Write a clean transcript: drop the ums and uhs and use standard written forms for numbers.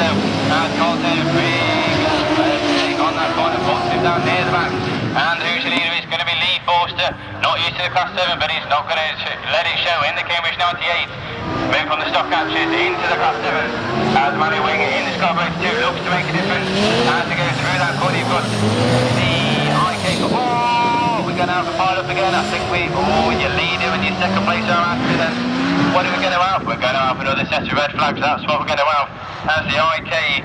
now. And caught there, big take on that corner, positive down near the back. And who's the leader? It's going to be Lee Forster. Not used to the Class 7, but he's not going to let it show in the Cambridge 98. Move from the stock hatches into the Class 7. As Manny Wing in the Scarborough 2 looks to make a difference. As to go through that corner, you've got the IK. Oh, we're going to have to pile up again. I think your leader and your second place are after then. What are we going to have? We're going to have another set of red flags. That's what we're going to have as the IK.